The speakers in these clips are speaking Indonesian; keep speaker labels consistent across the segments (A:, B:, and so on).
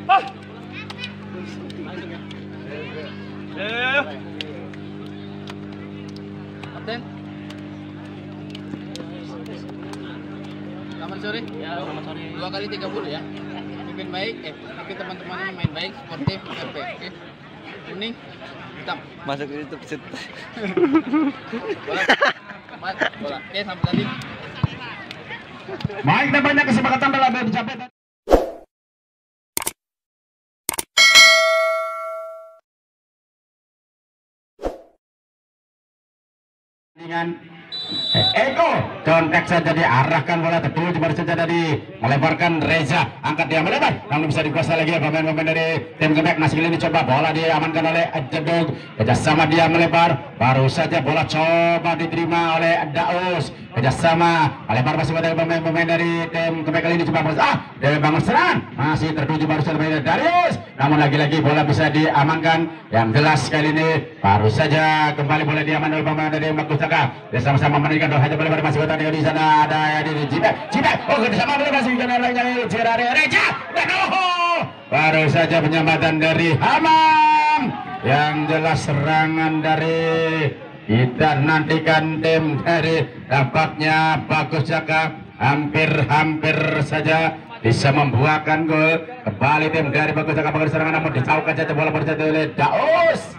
A: Kapten. Selamat sore.
B: Ya, selamat sore.
A: 2 kali 30 ya. Pimpin baik, pimpin teman-teman main baik, sportif, fair. Oke. Kuning, hitam.
B: Masuk ke YouTube set.
A: Bola. Bola. Oke, sampai tadi.
C: Baik, dan banyak kesepakatan telah dicapai. Dengan Eko contek saja diarahkan bola tertuju baru saja tadi melebarkan Reza, angkat dia melebar namun bisa dikuasai lagi pemain-pemain dari tim Gebek. Masih ini coba bola diamankan oleh Jedog, kerjasama dia melebar baru saja bola coba diterima oleh Daus, kerjasama melebar masih pada pemain-pemain dari tim Gebek. Kali ini coba dari bangun serangan masih tertuju baru saja dari Darius, namun lagi-lagi bola bisa diamankan. Yang jelas kali ini baru saja kembali bola diaman oleh pemain dari Makustaka. Dia sama-sama menarikan doa hanya boleh masih kota di sana ada di Cibek. Oh, kerjasama boleh masih dengan lagi Cirare Reja. Dan baru saja penyambatan dari Hamam. Yang jelas serangan dari kita nantikan tim dari tampaknya Bagus Jaka hampir saja bisa membuahkan gol. Kembali tim dari Bagus Jaka mengambil serangan namun dijauhkan saja bola berjatuh oleh Daus.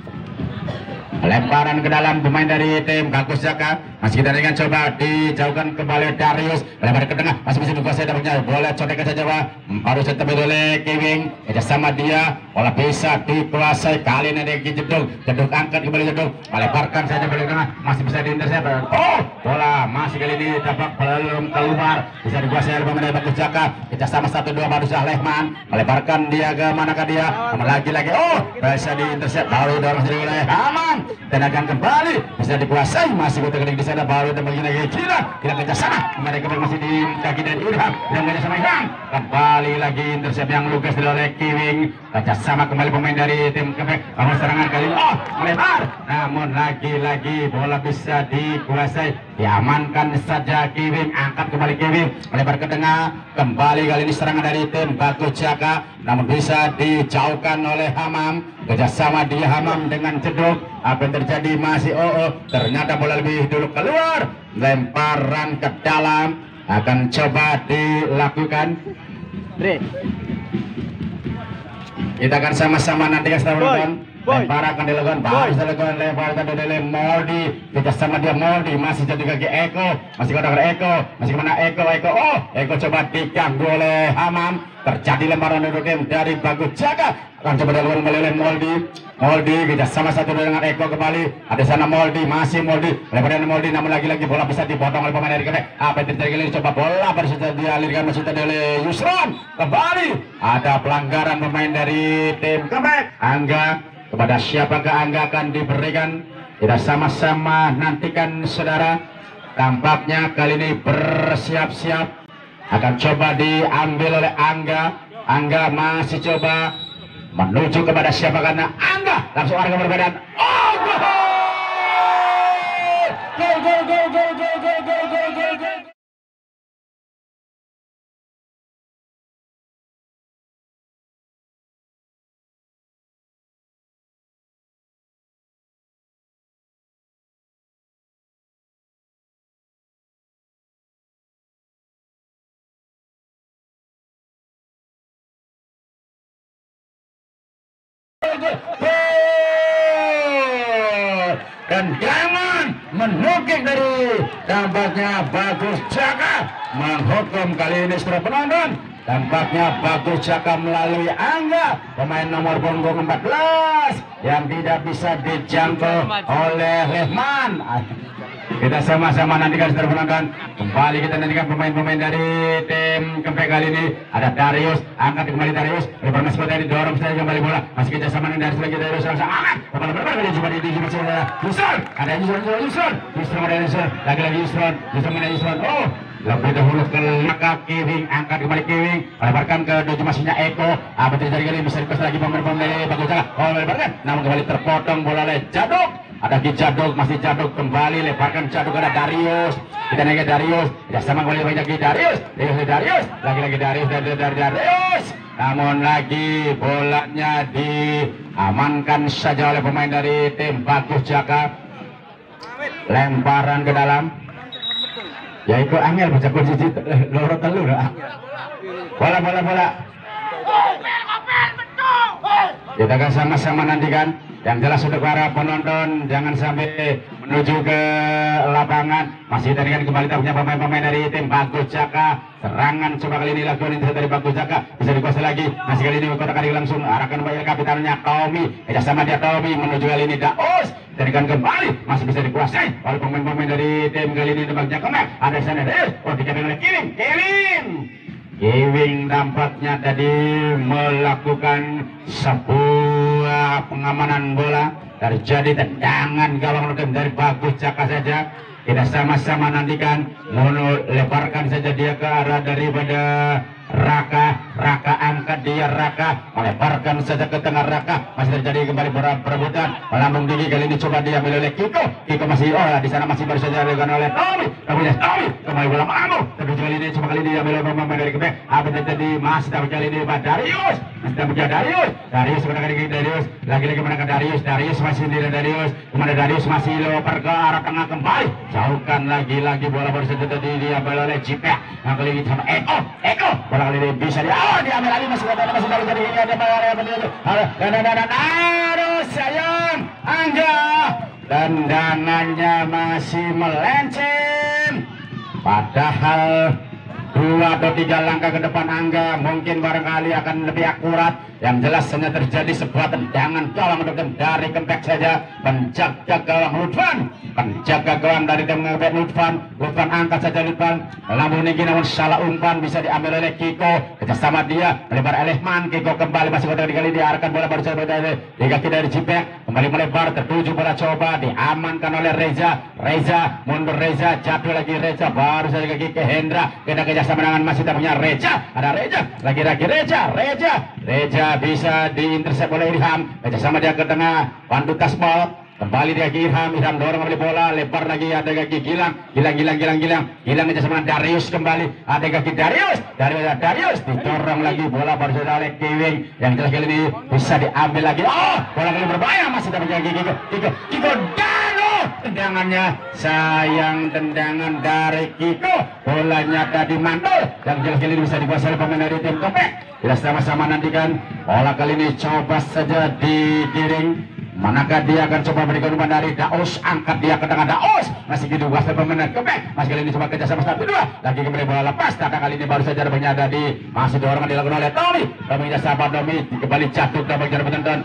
C: Lemparan ke dalam pemain dari tim Bagus Jaka masih kita dengan coba dijauhkan kembali Darius, lebar ke tengah masih bisa dikuasai dapatnya bola codekan saja baru saja terpilih oleh Kiwing, kerjasama dia bola bisa dikuasai kali ini dari Jedug angkat kembali Jedug melebarkan saja bola tengah masih bisa diintersep. Oh, bola masih kali ini dapat belum keluar, bisa dikuasai oleh pemain dari Bagus Jaka, kerjasama 1-2 baru saja Lehman melebarkan dia ke manakah dia lagi oh bisa diintersep baru dorong sendiri oleh Haman dan akan kembali bisa dikuasai masih bertegelik di sana baru dan begini lagi kita kerja sana mereka masih di kaki dan Irham dan kerja sama Irham kembali lagi intercept yang Lukas oleh Kiwing, kerja sama kembali pemain dari tim Kepek bangun serangan kali ini melebar namun lagi-lagi bola bisa dikuasai diamankan saja Kiwing, angkat kembali Kiwing melebar ke tengah kembali kali ini serangan dari tim Bagus Jaka namun bisa dijauhkan oleh Hamam, kerjasama dia Hamam dengan Jeduk. Apa yang terjadi masih ternyata bola lebih dulu keluar, lemparan ke dalam akan coba dilakukan. Kita akan sama-sama nantikan setelah menonton. Lempar akan dilakukan baru dilakukan lempar tadi oleh Moldi, kerjasama dia Moldi masih jadi kaki Eko masih kotak Eko masih kemana Eko coba diganggu oleh Hamam, terjadi lemparan dari Bagus Jaka akan coba dilakukan kembali oleh Moldi kerjasama satu dengan Eko kembali ada sana Moldi masih Moldi lemparan Moldi namun lagi-lagi bola bisa dipotong oleh pemain dari Kepek. Apa yang terjadi kali ini coba bola baru saja dialirkan masih tadi oleh Yusron, kembali ada pelanggaran pemain dari tim Kepek. Angga kepada siapakah Angga akan diberikan, kita sama-sama nantikan saudara. Tampaknya kali ini bersiap-siap akan coba diambil oleh Angga masih coba menuju kepada siapa karena Angga langsung arah berbeda. Oh, gol. Dan jangan menukik dari tampaknya Bagus Jaka menghukum kali ini setelah penonton. Tampaknya Bagus Jaka melalui Angga pemain nomor punggung 14 yang tidak bisa dijangkau oleh Lehman. Kita sama-sama nantikan setelah penonton. Kembali kita nantikan pemain-pemain dari tim Kempek kali ini. Ada Darius, angkat kembali Darius. Lebar masih dari dorong saja kembali bola. Masih kerja sama dengan Darius langsung angkat. Kepala berapa dia coba di masih ada Yusron. Ada Yusron. Lagi-lagi Yusron. Oh, lebih dahulu ke Kiwing, angkat kembali Kiwing, lebarkan ke dojo masihnya Eko. Apa terjadi kali bisa dikos lagi pemain dari Bagus Jaka. Oh, lebarkan, namun kembali terpotong bola oleh Jaduk. ada Ki Jaduk, masih Jaduk kembali leparkan Jaduk, ada Darius, kita naik ke Darius, ya sama kembali lagi Darius, lagi Darius, Darius, namun lagi bolanya diamankan saja oleh pemain dari tim Bagus Jaka. Lemparan ke dalam, ya itu angel baca kunci loro telur. Bola. Kita akan sama-sama nantikan. Yang jelas untuk para penonton jangan sampai menuju ke lapangan. Masih tadi kan kembali punya pemain-pemain dari tim Bagus Jaka. Serangan coba kali ini lakukan dari Bagus Jaka, bisa dikuasai lagi. Masih kali ini kotak kali langsung arahkan bayar kapitalnya Tommy. Kerjasama dia Tommy menuju kali ini Daus. Jadikan kembali masih bisa dikuasai oleh pemain-pemain dari tim kali ini tempatnya Kemek. Ada sana dikatakan oleh Kiwing tampaknya tadi melakukan sebuah pengamanan bola. Terjadi tendangan gawang dari Bagus Jaka saja. Kita sama-sama nantikan, leparkan saja dia ke arah daripada Raka angkat dia, Raka meleparkan saja ke tengah Raka, masih terjadi kembali perebutan, melambung tinggi kali ini coba dia oleh Kiko masih, di sana masih baru saja dilakukan oleh Tommy, kembali bola melambung, terus kali ini coba kali ini dia oleh pemain dari Quebec, apa terjadi masih tapi kali ini Pak Darius, Darius menangkan Darius, lagi-lagi menangkan Darius masih sendiri kemana Darius masih lebar ke arah tengah kembali, jauhkan lagi bola baru saja tadi diambil oleh Cipek, yang kali ini sama Eko kali ini bisa diambil lagi, masih baru jadi ini ada aduh sayang Angga, tendangannya masih melenceng, padahal 2 atau 3 langkah ke depan Angga mungkin barangkali akan lebih akurat. Yang jelas hanya terjadi sebuah tendangan gawang dari Kempek saja, penjaga gawang dari tim Kempek Lutfan angkat saja Lutfan, lambung tinggi namun salah umpan, bisa diambil oleh Kiko, kerjasama dia melebar Elehman, Kiko kembali masih kotak kali diarahkan bola baru saja di kaki dari Cipek, kembali melebar tertuju bola coba diamankan oleh Reza mundur Reza, jatuh lagi Reza, baru saja kaki ke Hendra, kita kerjasama dengan masih tak punya Reza, ada Reza lagi Reza bisa diintersep oleh Irham, kerjasama dia ke tengah, pandu taspol, kembali dia ke Irham dorong oleh bola, lebar lagi ada kaki Gilang kerjasama dengan Darius, kembali ada kaki Darius didorong lagi bola baru saja oleh Kiwing, yang jelas kali ini bisa diambil lagi, bola kali berbahaya masih tak punya Kiko tendangannya sayang, tendangan dari Kiko, bolanya tadi mantul, yang jelas kali ini bisa dikuasai oleh pemain dari tim Kempek. Kita sama-sama nantikan bola kali ini coba saja digiring, manakah dia akan coba berikan umpan dari Daus, angkat dia ke tengah Daus, masih gitu waspada pemain Kempek, masih kali ini coba kerjasama 1-2, lagi kembali bola lepas, tata kali ini baru saja ada di masih dorongan dilakukan oleh Tommy sahabat Tommy, kembali jatuh ke bagian penonton,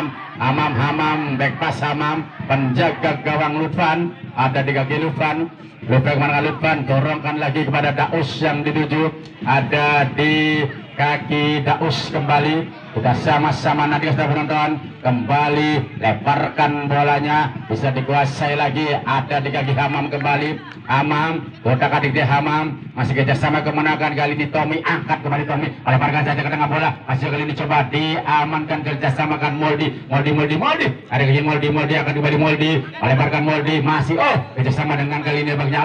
C: Hamam back pass Hamam, penjaga gawang Lutfan, ada di kaki Lutfan kemana Lutfan, dorongkan lagi kepada Daus yang dituju, ada di kaki Daus kembali, kita sama-sama nanti kita penonton, kembali leparkan bolanya, bisa dikuasai lagi, ada di kaki Hamam kembali, kotak adik dia Hamam, masih kerjasama kemenangan kali ini Tommy, angkat kembali Tommy, leparkan saja ke tengah bola, masih kali ini coba diamankan, kerjasamakan Moldi, ada kaki Moldi akan kembali Moldi, meleparkan Moldi, masih kerjasama dengan kali ini baginya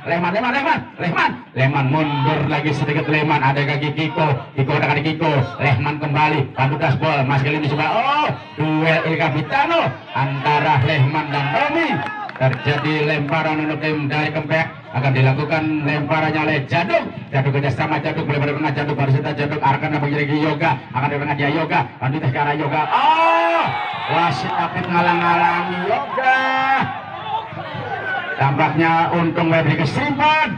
C: Lehman mundur lagi sedikit Lehman, ada kaki Kiko kotak adik Kiko, Lehman kembali, pandu taspol, masih kali ini coba duel El Capitano antara Lehman dan Tommy, terjadi lemparan untuk tim dari Kempek, akan dilakukan lemparannya oleh Jaduk kerjasama boleh berpengaruh Jaduk, baru saja Jaduk arahkan menjadi Yoga, akan dilakukan dia Yoga, lanjut ke arah Yoga, wasit tapi ngalang-ngalangi Yoga, tampaknya untung memberi kesimpan,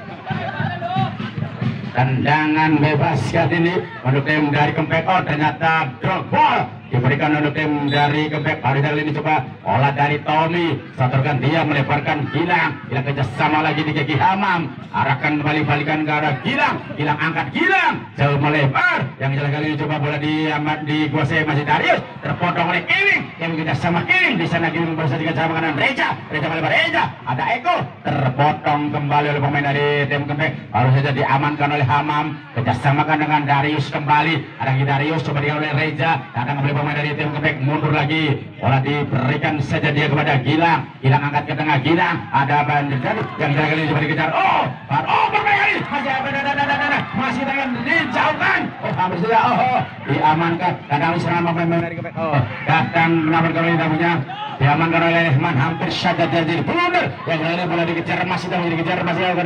C: tendangan bebas kali ini untuk tim dari Kempek, ternyata drop ball diberikan untuk tim dari Kempek. Hari ini coba olah dari Tommy, saturkan dia melebarkan Gilang kerjasama lagi di kaki Hamam, arahkan kembali balikan ke arah Gilang angkat jauh melebar, yang jelas kali ini coba bola dikuasai masih Darius, terpotong oleh Kiwing, yang kerjasama Kiwing, di sana Kiwing berusaha kerjasama dengan Reza melebar ada Eko, terpotong kembali oleh pemain dari tim Kempek, baru saja diamankan oleh Hamam, kerjasamakan dengan Darius kembali, ada Darius coba dia oleh Reza, datang kembali pemain dari tim Kepek mundur lagi. Bola diberikan saja dia kepada Gilang. Gilang angkat ke tengah. Gilang ada banjir yang kali coba dikejar. Bermain masih masih dengan dijauhkan. Hampir sudah. Diamankan. Kadang serangan pemain dari Kepek. Datang menabrak kembali tamunya. Diamankan oleh Lehman, hampir saja jadi blunder. Yang lainnya bola dikejar, masih dikejar, masih ada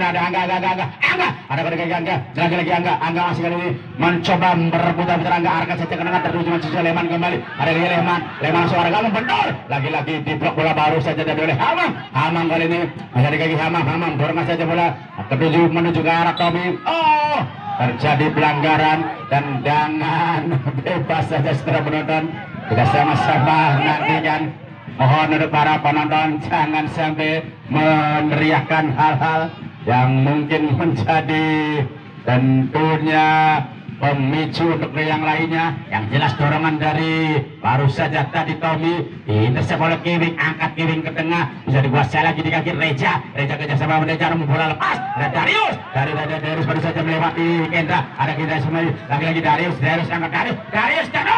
C: lagi Angga masih kali ini mencoba merebut Angga, arka saja kena tertuju masih Lehman kembali. Ada lagi Lehman langsung ada kamu bentur. Lagi-lagi di blok bola baru saja dari oleh Hamam kali ini masih ada kaki Hamam dorong saja bola tertuju menuju ke arah Tommy. Terjadi pelanggaran dan dengan bebas saja setelah penonton. Kita sama-sama nantikan. Mohon untuk para penonton jangan sampai meneriakkan hal-hal yang mungkin menjadi tentunya pemicu untuk yang lainnya. Yang jelas dorongan dari baru saja tadi Tommy intercept oleh Kewing, angkat Kewing ke tengah, bisa dikuasai lagi di kaki Reja kerjasama mengejar bola lepas. Ada Darius Darius baru saja melewati Kendra, ada Kendra semua lagi Darius angkat Darius dan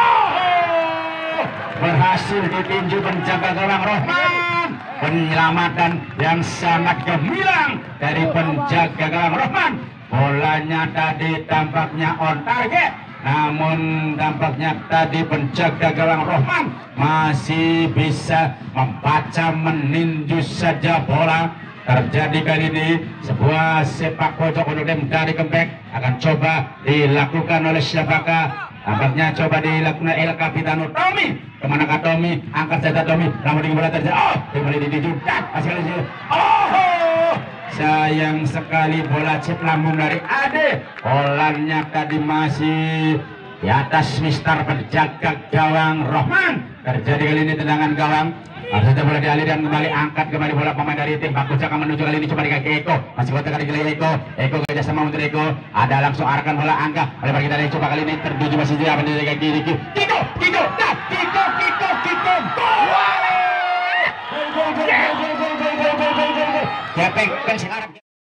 C: berhasil ditinju penjaga gawang Rohman. Penyelamatan yang sangat gemilang dari penjaga gawang Rohman. Bolanya tadi tampaknya on target, namun tampaknya tadi penjaga gawang Rohman masih bisa membaca meninju saja bola. Terjadi kali ini sebuah sepak pojok untuk tim dari Kempek akan coba dilakukan oleh siapakah? Tampaknya coba dilakukan El Capitano Tommy. Kemanakah Tommy? Angkat saja Tommy. Namun di bola terjadi. Kembali dituju. Masih kali ini. Sayang sekali bola chip lambung dari Ade. Bolanya tadi masih di atas Mister penjaga gawang Rohman. Terjadi kali ini tendangan gawang. Harus saja bola dialihkan kembali, angkat kembali bola pemain dari tim Bagus akan menuju kali ini coba di kaki Eko, masih kotak kali ini Eko kerjasama untuk Eko, ada langsung arahkan bola Angga, oleh kita coba kali ini tertuju masih dia dari kaki Kiko, Gepeng kan sekarang.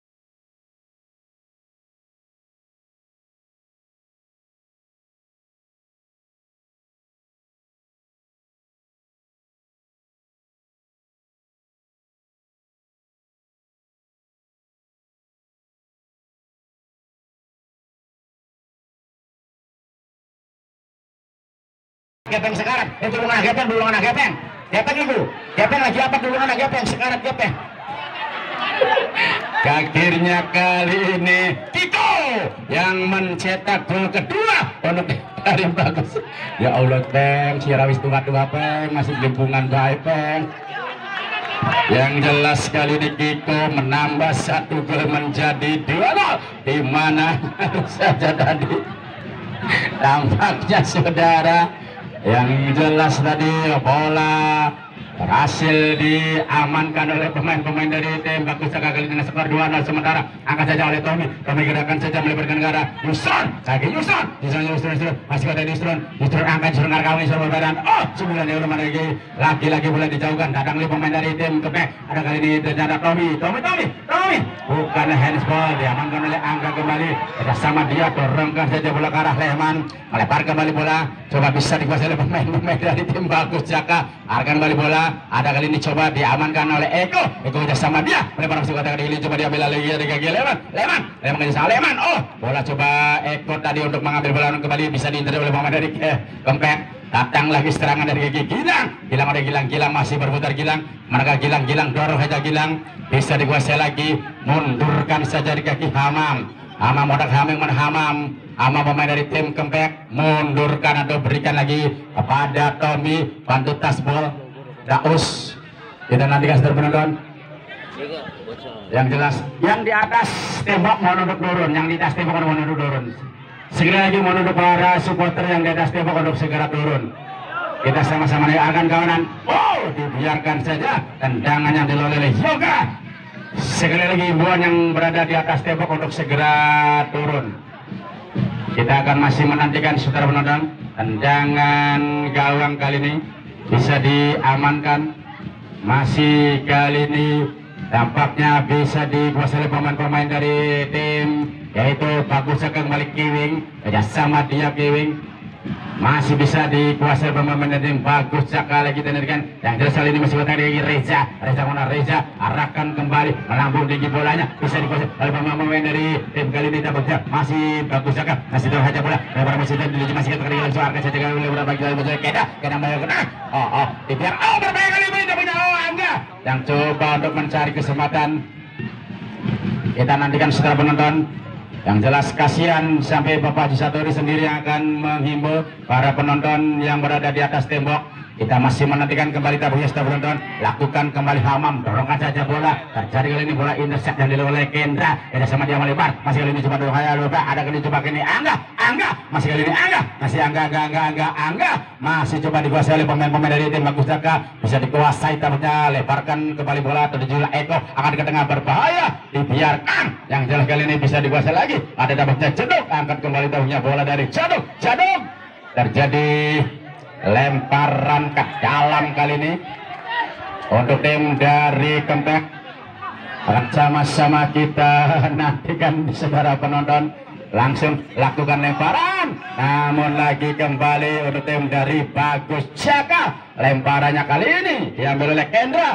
C: Gepeng sekarang, itu belum anak Gepeng itu, Gepeng lagi apa dulu anak Gepeng sekarang Gepeng. Akhirnya kali ini Kiko yang mencetak gol kedua untuk dari Bagus. Ya Allah Peng, si Rawis tua-tua Peng, masih limpungan baik Peng. Yang jelas kali ini Kiko menambah satu gol menjadi 2-0, di mana saja tadi tampaknya saudara. Yang jelas tadi bola berhasil diamankan oleh pemain-pemain dari tim Bagus kali dengan skor 2-0. Sementara angkat saja oleh Tommy gerakan saja melebarkan ke arah Yusron masih ada Yusron angkat Yusron kawan Yusron berbadan 9 euro lagi bola dijauhkan, datang oleh pemain dari tim Kepek. Ada kali ini ternyata Tommy bukan handsball, diamankan oleh Angga kembali. Sama dia dorongkan saja bola ke arah Lehman, melebar kembali bola, coba bisa dikuasai oleh pemain-pemain dari tim Bagus Jaka. Arahkan kembali bola, ada kali ini coba diamankan oleh Eko sama dia melebar masuk kata kali ini coba diambil lagi dari kaki Lehman kerjasama Lehman. Bola coba Eko tadi untuk mengambil bola kembali, bisa diinter oleh pemain dari Kempek. Datang lagi serangan dari kaki Gilang masih berputar mereka Gilang dorong saja Gilang, bisa dikuasai lagi, mundurkan saja di kaki Hamam pemain dari tim Kempek, mundurkan atau berikan lagi kepada Tommy, bantu tasbol Daus. Kita nantikan setelah penonton. Yang jelas yang di atas tembok mau nunduk turun, yang di atas tembok mau nunduk turun. Segera lagi mau nunduk para supporter yang di atas tembok untuk segera turun. Kita sama-sama akan kawanan. Dibiarkan saja tendangan yang dilalui oleh Yoga. Sekali lagi himbauan yang berada di atas tembok untuk segera turun. Kita akan masih menantikan saudara penonton, tendangan gawang kali ini bisa diamankan. Masih kali ini tampaknya bisa dikuasai oleh pemain-pemain dari tim, yaitu Bagus kembali Kiwing, kerjasama dia Kiwing masih bisa dikuasai pemain yang bagus sekali kita kan. Yang jelas kali ini masih bertahan dari Reza arahkan kembali melambung tinggi bolanya, bisa dikuasai oleh pemain dari tim kali ini. Tampaknya masih bagus sekali, masih terhajar bola lebar masih dituju, masih kita kali langsung arahkan saja oleh beberapa kali kena bayar kena dibiar berbahaya kali ini. Tampaknya Angga yang coba untuk mencari kesempatan. Kita nantikan setelah penonton. Yang jelas kasihan sampai Bapak Haji Satori sendiri yang akan menghimbau para penonton yang berada di atas tembok. Kita masih menantikan kembali tabuhnya setelah penonton. Lakukan kembali Hamam, dorongkan saja bola. Terjadi kali ini bola intercept yang dilakukan oleh Kendra. Ada sama dia melebar. Masih kali ini coba lupa. Ada kali coba kini Angga. Masih kali ini Angga. Masih Angga. Masih coba dikuasai oleh pemain-pemain dari tim Bagus Jaka. Bisa dikuasai tabuhnya. Lebarkan kembali bola. Terjual Eko akan ke tengah berbahaya. Dibiarkan. Yang jelas kali ini bisa dikuasai lagi. Ada tabuhnya Jaduk. Angkat kembali tabuhnya bola dari Jaduk. Terjadi lemparan ke dalam kali ini untuk tim dari Kempek. Akan sama-sama kita nantikan saudara penonton. Langsung lakukan lemparan, namun lagi kembali untuk tim dari Bagus Jaka. Lemparannya kali ini diambil oleh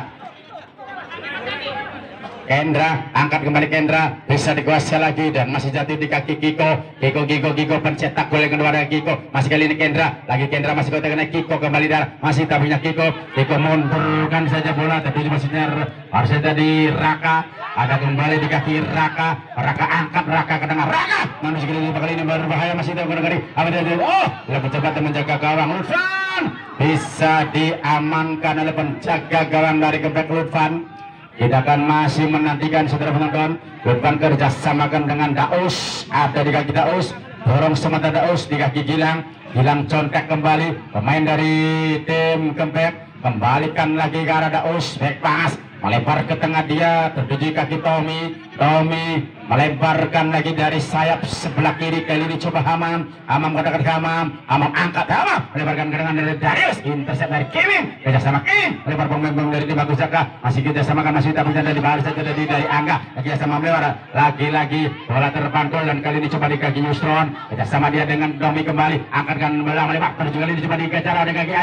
C: Kendra, angkat kembali Kendra, bisa dikuasai lagi dan masih jatuh di kaki Kiko pencetak gol yang kedua dari Kiko. Masih kali ini Kendra masih kena Kiko kembali darah, masih tabinya Kiko mundurkan saja bola, tapi maksudnya harusnya tadi Raka, ada kembali di kaki Raka angkat Raka ke tengah, manusia kali ini berbahaya, masih tahu kali lebih cepat menjaga gawang Lutfan, bisa diamankan oleh penjaga gawang dari Kempek Lutfan. Kita akan masih menantikan saudara penonton. Lutfan kerjasamakan dengan Daus, ada di kaki Daus, dorong semata Daus di kaki Gilang contek kembali pemain dari tim Kempek, kembalikan lagi ke arah Daus, back pass melebar ke tengah, dia tertuju kaki Tommy melebarkan lagi dari sayap sebelah kiri. Kali ini coba Hamam katakan Hamam angkat melebarkan ke tengah dari Darius, intercept dari Kevin, kerjasama Kevin melebar pemain dari tim Bagus Jaka, masih kerjasamakan, masih tak berjalan dari baris saja dari Angga, kerjasama melebar lagi bola terpantul dan kali ini coba di kaki Yusron, kerjasama dia dengan Domi kembali, angkatkan bola melebar terus kali ini coba dikejar oleh kaki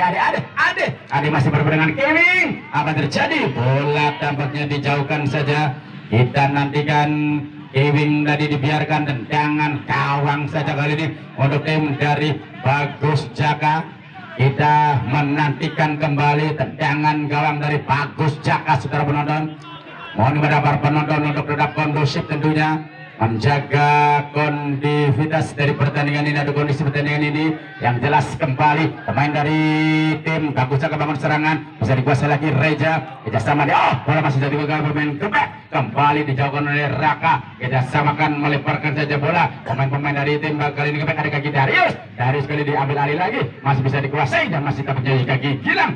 C: Ade masih berbarengan Kevin. Apa terjadi? Bola tampaknya dijauhkan saja. Kita nantikan Kevin tadi dibiarkan, tendangan gawang saja kali ini untuk tim dari Bagus Jaka. Kita menantikan kembali tendangan gawang dari Bagus Jaka, saudara penonton. Mohon kepada para penonton untuk tetap kondusif tentunya, menjaga kondivitas dari pertandingan ini, ada kondisi pertandingan ini. Yang jelas kembali pemain dari tim Bagus Jaka bangun serangan, bisa dikuasai lagi Reja, kerjasama dia, bola masih jadi gagal pemain Kempek, kembali dijauhkan oleh Raka, kerjasamakan melebarkan saja bola pemain-pemain dari tim kali ini Kempek, ada kaki Darius kali diambil alih lagi, masih bisa dikuasai dan masih dapat jadi kaki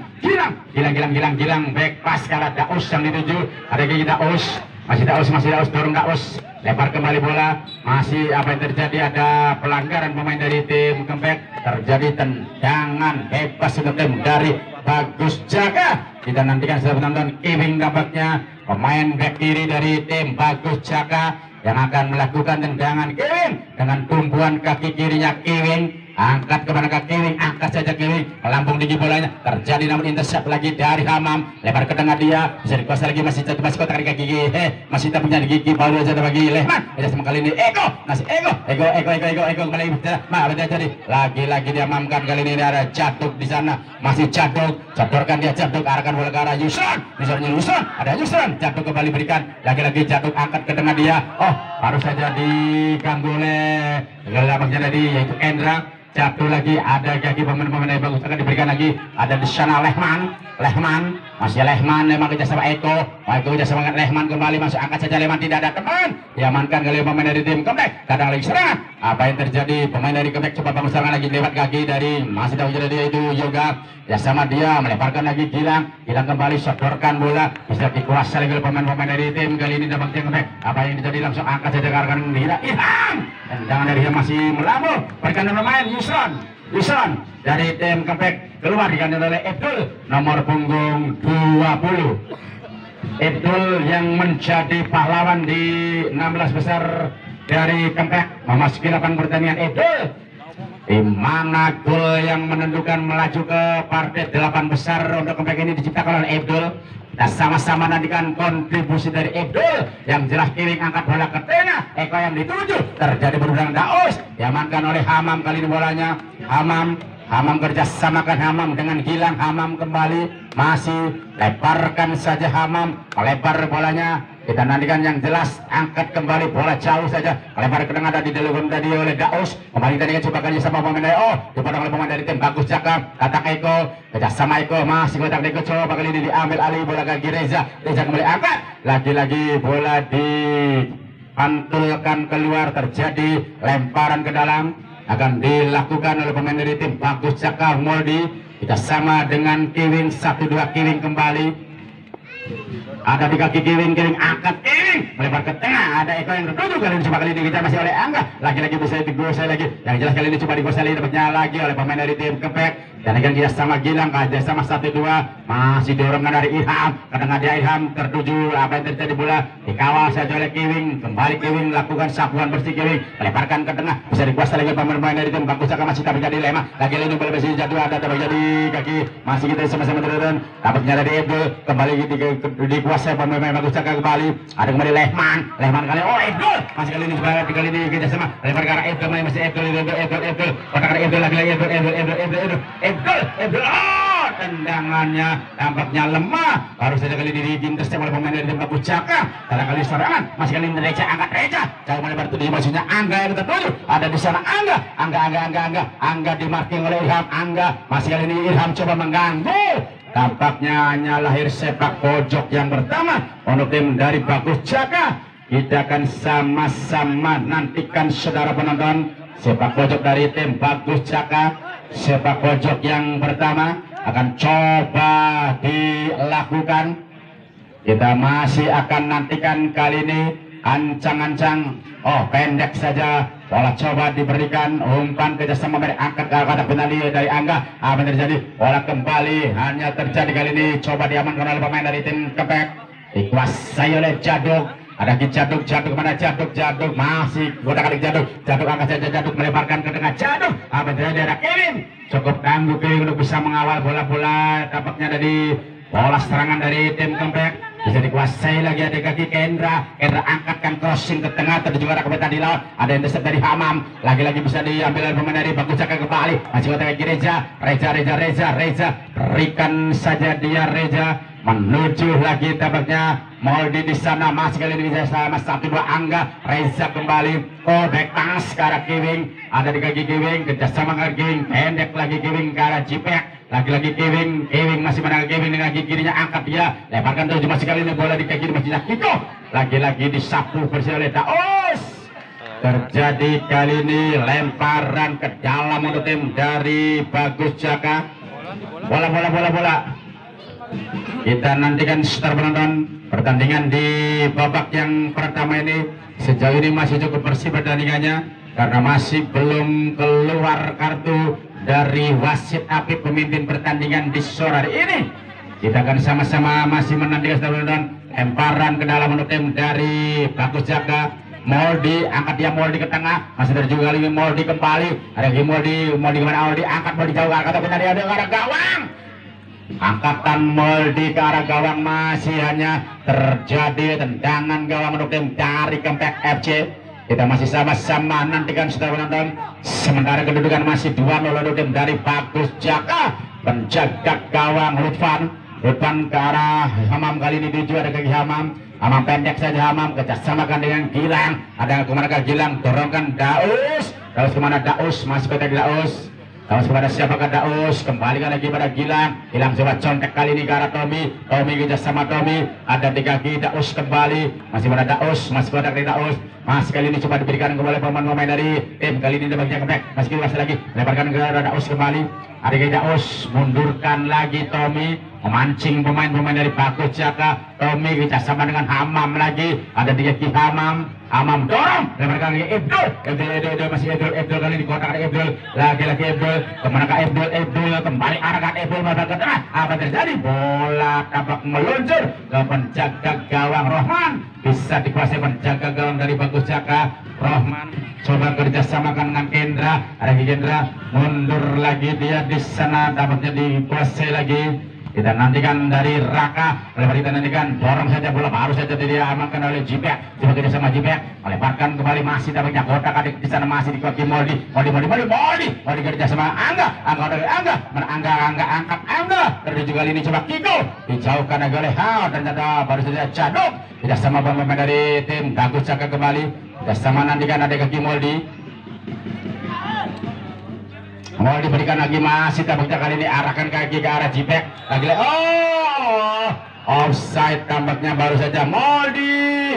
C: Gilang, back pass ke arah Daus yang dituju, ada kaki Daus, masih Daus dorong Daus, lebar kembali bola, masih apa yang terjadi, ada pelanggaran pemain dari tim Kempek, terjadi tendangan bebas untuk tim dari Bagus Jaka. Kita nantikan setelah penonton Kevin, tampaknya pemain back kiri dari tim Bagus Jaka yang akan melakukan tendangan. Kevin dengan tumpuan kaki kirinya Kevin, angkat kepada kaki Kevin, angkat saja Kevin, melambung tinggi bolanya, terjadi namun intercept lagi dari Hamam, lebar ke tengah dia, bisa dikuasai lagi, masih kotak di kaki masih tak punya gigi, baru saja bagi Lehman, ada sama kali ini Eko kembali terjadi lagi dia mamkan, kali ini ada Jaduk di sana, masih jadurkan dia, arahkan bola ke arah Yusron, ada Yusron, Jaduk kembali berikan, lagi Jaduk angkat ke tengah dia, baru saja diganggu oleh gelandangnya tadi yaitu Kendra, jatuh lagi, ada kaki pemain-pemain yang bagus akan diberikan lagi, ada di sana Lehman masih Lehman, memang kerjasama Eko kerjasama Lehman, kembali masuk, angkat saja Lehman, tidak ada teman, diamankan kali pemain dari tim Kempek, kadang lagi serangan, apa yang terjadi, pemain dari Kempek coba bangun serangan lagi, lewat kaki dari masih tahu jadi dia itu Yoga, kerjasama dia melebarkan lagi Gilang kembali, sodorkan bola, bisa dikuasai oleh pemain-pemain dari tim kali ini dapat Kempek, apa yang terjadi, langsung angkat saja karena Ilham, tendangan dari dia masih melambung, berikan pemain Yusron dari tim Kempek, keluar diganti oleh Abdul nomor punggung 20. Abdul yang menjadi pahlawan di 16 besar dari Kempek memasuki lapangan pertandingan. Abdul di mana gol yang menentukan melaju ke partai 8 besar untuk comeback ini diciptakan oleh Abdul. Kita sama-sama nantikan kontribusi dari Abdul yang jelas kiring angkat bola ke tengah. Eko yang dituju terjadi berundang Daus, diamankan oleh Hamam. Kali ini bolanya Hamam kerjasamakan Hamam dengan Gilang. Hamam kembali, masih leparkan saja Hamam, melebar bolanya. Kita nantikan yang jelas, angkat kembali bola jauh saja, lebar ke tengah tadi dilakukan tadi oleh Daus. Kembali tadi coba kerja sama pemain dari dipotong oleh pemain dari tim Bagus Jaka. Katak Eko, kerjasama Eko, masih kotak Eko, coba kali ini diambil alih bola kaki Reza kembali angkat, lagi-lagi bola dipantulkan keluar, terjadi lemparan ke dalam, akan dilakukan oleh pemain dari tim Bagus Jaka Moldi. Kita sama dengan Kiwing, 1-2 Kiwing kembali. Ada di kaki Kiwing angkat Kiwing melebar ke tengah. Ada Eko yang tertuju, kali ini coba kali ini dikejar masih oleh Angga. Lagi-lagi bisa digosai lagi. Yang jelas kali ini coba digosai lagi, dapatnya lagi oleh pemain dari tim Kepek. Dan akan dia sama Gilang, kerja sama 1-2 masih dorongkan dari Ilham. Kadang ada Ilham tertuju, apa yang terjadi bola dikawal saja oleh Kiwing. Kembali Kiwing lakukan sapuan bersih Kiwing, melebarkan ke tengah, bisa dikuasai lagi pemain dari tim Bagus Jaka. Masih tapi jadi dilema. Lagi-lagi ini bola masih jatuh, ada terjadi kaki, masih kita sama-sama turun. Dapatnya dari Abdul, kembali dikuasai pemain Bagus Jaka kembali. Ada kembali Lehman kali Abdul, masih kali ini kita sama lebar ke arah Abdul, masih Abdul, kotak arah Abdul, lagi-lagi Abdul, tendangannya tampaknya lemah. Baru saja kali ini diintercept oleh pemain dari tim Bagus Jaka. Kali serangan, masih kali ini Reza, angkat Reza, jauh melebar tuh di maksudnya Angga yang tertuju. Ada di sana Angga dimarking oleh Ilham. Angga, masih kali ini Ilham coba mengganggu. Tampaknya hanya lahir sepak pojok yang pertama untuk tim dari Bagus Jaka. Kita akan sama-sama nantikan saudara penonton sepak pojok dari tim Bagus Jaka. Sepak pojok yang pertama akan coba dilakukan. Kita masih akan nantikan kali ini ancang-ancang. Pendek saja bola, coba diberikan umpan kerjasama dari angkat ke arah penalti dari Angga. Apa yang terjadi? Bola kembali hanya terjadi kali ini coba diamankan oleh pemain dari tim Kepek, dikuasai oleh Jaduk. Ada Jaduk kemana? Jaduk masih goda kali Jaduk angkat saja, Jaduk melebarkan ke tengah. Jaduk, apa yang terjadi? Ada Kevin, cukup tangguh Kevin untuk bisa mengawal bola-bola. Tampaknya dari bola serangan dari tim Kepek bisa dikuasai lagi. Ada kaki Kendra angkatkan crossing ke tengah, terjadi juga kebetulan di lawan. Ada yang intercept dari Hamam, lagi-lagi bisa diambil oleh pemain dari Bagus Jaka kembali. Masih kotak kaki Reza, berikan saja dia Reza, menuju lagi tampaknya Moldi di sana. Masih kali ini bisa sama 1-2 Angga. Reza kembali, back pass ke arah Kiwing. Ada di kaki Kiwing, kerjasama ke Kiwing, pendek lagi Kiwing ke arah Jipek. Lagi-lagi Kiwing masih menangkap Kiwing dengan kaki kirinya, angkat dia, lebarkan tujuh. Masih kali ini bola di kaki masih Kiko. Lagi-lagi disapu bersih oleh Daus. Terjadi kali ini lemparan ke dalam untuk tim dari Bagus Jaka. Bola. Kita nantikan setelah penonton pertandingan di babak yang pertama ini. Sejauh ini masih cukup bersih pertandingannya karena masih belum keluar kartu dari wasit Apip pemimpin pertandingan di sore hari ini. Kita akan sama-sama masih menantikan setelah penonton lemparan ke dalam untuk tim dari Bagus Jaka. Moldi, angkat dia Moldi ke tengah, masih terjadi juga lagi Moldi kembali. Ada lagi Moldi kemana? Moldi angkat, Moldi jauh angkat, tapi tadi ada ke arah gawang. Angkatan Moldi ke arah gawang, masih hanya terjadi tendangan gawang untuk tim dari Kepek FC. Kita masih sama-sama nantikan setelah penonton. Sementara kedudukan masih 2-0 untuk tim dari Bagus Jaka. Penjaga gawang Lutfan ke arah Hamam, kali ini dituju ada kaki Hamam pendek saja. Hamam kerjasamakan dengan Gilang. Ada kemana ke Gilang, dorongkan Daus kemana? Daus masih pada Daus kepada siapakah? Daus kembalikan lagi pada Gilang coba contek kali ini ke arah Tommy kerja sama Tommy. Ada di kaki Daus kembali, masih pada Daus, masih pada Daus. Masih kali ini coba diberikan kepada pemain dari tim kali ini bagian Kepek. Masih lagi lebarkan ke arah Daus kembali. Ada kaki Daus, mundurkan lagi Tommy, memancing pemain dari Bagus Jaka. Tommy kerja sama dengan Hamam lagi. Ada di kaki Hamam dorong, lebarkan lagi Abdul masih Abdul kali ini kotak Abdul, lagi Abdul kemana ke Abdul kembali arahkan Abdul pada ke tengah. Apa terjadi? Bola tampak meluncur ke penjaga gawang Rohman. bisa dikuasai menjaga gawang dari Bagus Jaka. Rohman coba kerjasamakan dengan Kendra, ada Kendra mundur lagi dia di sana, dapatnya dikuasai lagi. Kita nantikan dari Raka, lebar kita nantikan, dorong saja bola, baru saja dia amankan oleh Jipek, coba kerja sama Jipek, melebarkan kembali masih dapatnya kotak adik di sana masih dikuasai Moldi kerja sama Angga terus juga ini coba Kiko, dijauhkan agak oleh ternyata baru saja Cadok, tidak sama pemain dari tim Bagus Jaka kembali, tidak sama nantikan ada kaki Moldi. Mau diberikan lagi masih tampaknya kali ini arahkan kaki ke arah Jipek lagi. Offside tampaknya baru saja Moldi.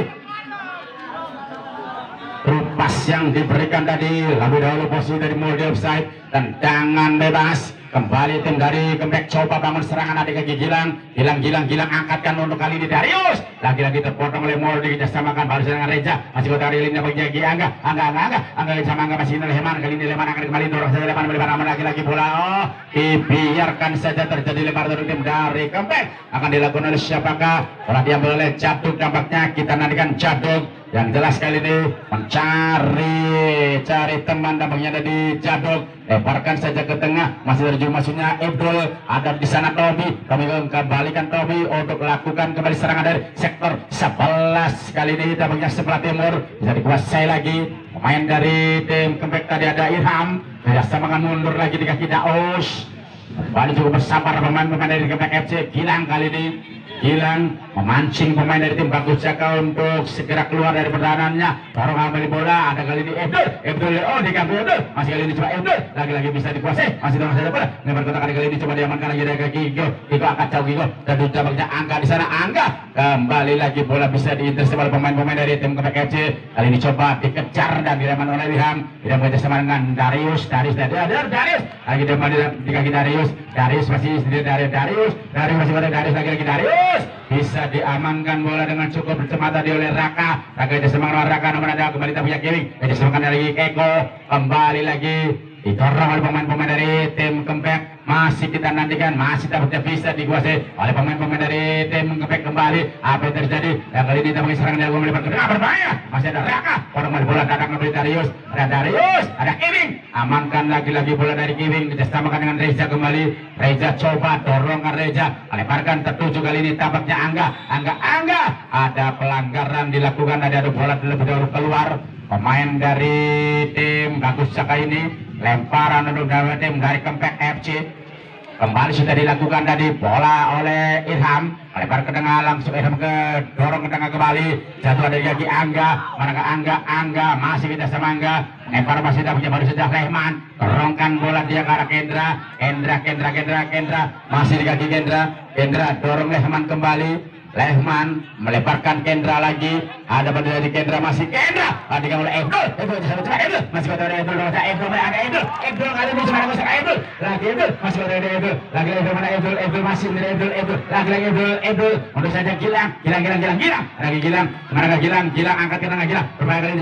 C: Rupas yang diberikan tadi lebih dahulu posisi dari Moldi offside, tendangan bebas. Kembali tim dari Kempek coba bangun serangan adik kaki Gilang angkatkan untuk kali ini Darius, lagi-lagi terpotong oleh Moldi, kerjasamakan baru dengan Reja, masih kota Rilinnya bagi Angga sama Angga masih ini Leman, kali ini Leman akan kembali dorong saja Leman melebar lagi bola, dibiarkan saja terjadi lebar dari tim dari Kempek, akan dilakukan oleh siapakah, bola diambil oleh Jaduk, tampaknya kita nantikan Jaduk yang jelas kali ini cari teman, tampaknya ada di Jaduk, lebarkan saja ke tengah, masih terjun masuknya Abdul, ada di sana Tobi, kami kembalikan Tobi untuk lakukan kembali serangan dari sektor 11, kali ini tampaknya sebelah timur bisa dikuasai lagi pemain dari tim Kempek tadi ada Irham, kerjasama mundur lagi di kaki Daus, kembali cukup bersabar pemain dari Kempek FC. Gilang kali ini memancing pemain dari tim Bagus Jaka untuk segera keluar dari pertahanannya, dorong kembali bola, ada kali ini Abdul dikambil Abdul, masih kali ini coba Abdul, lagi-lagi bisa dikuasai, masih dorong saja bola, lebar kotak kali ini coba diamankan lagi dari kaki Kiko angkat jauh Kiko, dan tampaknya Angga di sana, Angga kembali lagi bola bisa diintercept oleh pemain-pemain dari tim Kempek FC, kali ini coba dikejar dan direman oleh Wilham, tidak bekerjasama dengan Darius lagi di kaki Darius masih sendiri dari Darius masih pada Darius lagi bisa diamankan bola dengan cukup bercemata di oleh Raka semangat Raka nomor ada kembali tampaknya Kevin semangat dari Eko, kembali lagi didorong oleh pemain-pemain dari tim Kempek, masih kita nantikan, masih tampaknya bisa dikuasai oleh pemain-pemain dari tim Kempek. Kembali apa yang terjadi yang kali ini tampaknya serangan dari kembali berbahaya, masih ada Raka, kembali bola datang kembali Darius, ada Kevin, amankan lagi-lagi bola dari Kevin, kerjasamakan dengan Reza kembali, Reza coba dorongkan Reza, lebarkan tertuju kali ini tampaknya Angga, ada pelanggaran dilakukan, ada bola lebih dahulu keluar pemain dari tim Bagus Jaka ini, lemparan untuk tim dari Kempek FC, kembali sudah dilakukan tadi bola oleh Irham, lebar ke tengah langsung Irham dorong ke tengah kembali, jatuh dari kaki Angga, manakah Angga masih kita sama Angga, lempar masih tidak punya, baru saja Rehman dorongkan bola dia ke arah Kendra masih di kaki Kendra dorong Rehman kembali, Lehman melebarkan Kendra lagi, ada pada dari Kendra masih Kendra, digang oleh Abdul masih pada dari Abdul kali ini cuma Abdul masih pada dari Abdul lagi masih dari Abdul untuk saja Gilang angkat ke tengah Gilang berbahaya kali ini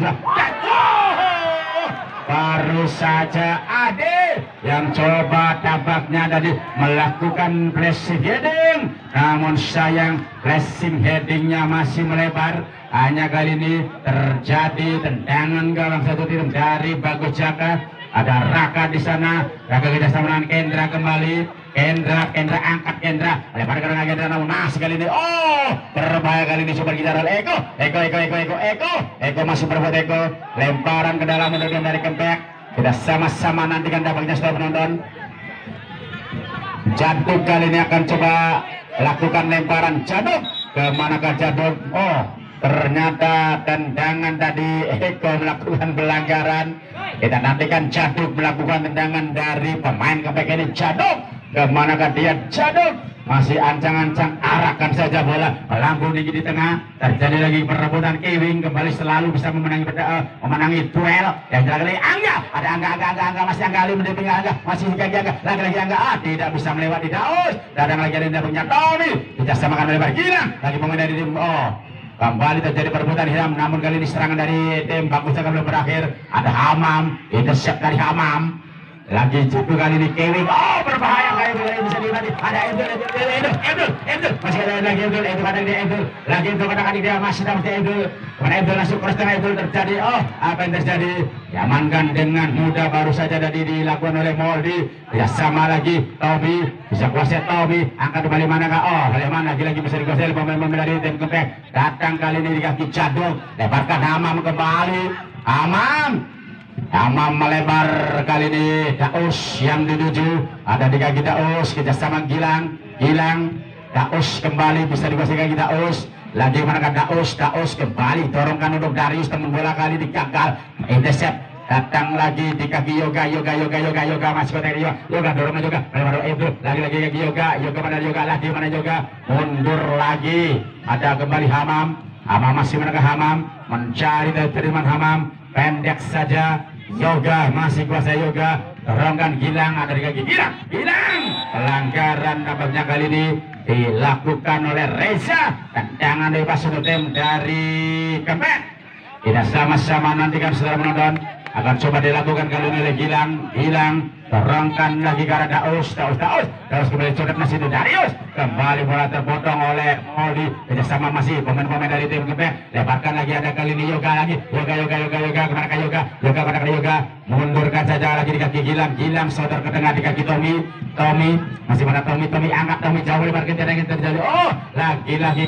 C: baru saja Ade yang coba tampaknya tadi melakukan flashing heading, namun sayang flashing headingnya masih melebar, hanya kali ini terjadi tendangan gawang satu tim dari Bagus Jaka, ada Raka di sana, Raka kerjasama dengan Kendra kembali, Kendra angkat lebar ke tengah Kendra, namun masih kali ini berbahaya kali ini coba kita Eko masih berbuat lemparan ke dalam untuk dari Kempek, kita sama-sama nantikan tampaknya setelah penonton. Jaduk kali ini akan coba lakukan lemparan, Jaduk kemanakah Jaduk, ternyata tendangan tadi Eko melakukan pelanggaran, kita nantikan Jaduk melakukan tendangan dari pemain Kempek ini, Jaduk kemanakah dia, Jaduk masih ancang-ancang, arahkan saja bola melambung tinggi di tengah, terjadi lagi perebutan. Kewing kembali selalu bisa memenangi duel yang lagi Angga, ada Angga masih Angga Ali mendampingi Angga, masih lagi Angga tidak bisa melewati Daus, datang lagi ada punya Tommy, kerjasamakan oleh Gilang lagi pemain dari tim kembali terjadi perebutan Hiram, namun kali ini serangan dari tim Bagus Jaka belum berakhir, ada Hamam, intercept dari Hamam lagi jatuh kali ini Kewing, berbahaya kali ini bisa lagi ada Abdul masih ada lagi Abdul itu kadang dia Abdul lagi itu kadang dia masih dapat Abdul kemudian Abdul masuk cross tengah Abdul terjadi apa yang terjadi diamankan dengan mudah baru saja tadi dilakukan oleh Moldi ya sama lagi Tommy bisa kuasai Tommy angkat kembali mana kah bagaimana lagi bisa dikuasai pemain-pemain dari tim Kempek datang kali ini di kaki Jadung lebarkan Hamam kembali Hamam melebar kali ini Daus yang dituju ada di kaki Daus kerjasama Gilang Daus kembali bisa dikuasai kaki Daus lagi manakah Daus kembali dorongkan untuk Darius teman bola kali digagal intercept datang lagi di kaki Yoga masih kotak Yoga dorong Yoga baru itu lagi kaki Yoga mana Yoga mundur lagi ada kembali Hamam masih manakah Hamam mencari dari Hamam pendek saja Yoga masih kuasa Yoga dorongkan Gilang ada di kaki Gilang pelanggaran nampaknya kali ini dilakukan oleh Reza tendangan bebas untuk tim dari Kempek tidak sama-sama nantikan saudara menonton akan coba dilakukan kali ini oleh Gilang dorongkan lagi ke arah Daus kembali coret masih itu Darius kembali bola terpotong oleh Moldi kerjasama masih pemain-pemain dari tim Kempek lebarkan lagi ada kali ini Yoga kemana ke Yoga mundurkan saja lagi di kaki Gilang sodor ke tengah di kaki Tommy masih mana Tommy angkat Tommy jauh lebar ke yang terjadi lagi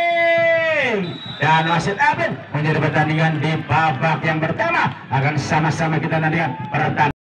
C: dan wasit Abin menjadi pertandingan di babak yang pertama akan sama-sama kita nantikan pertandingan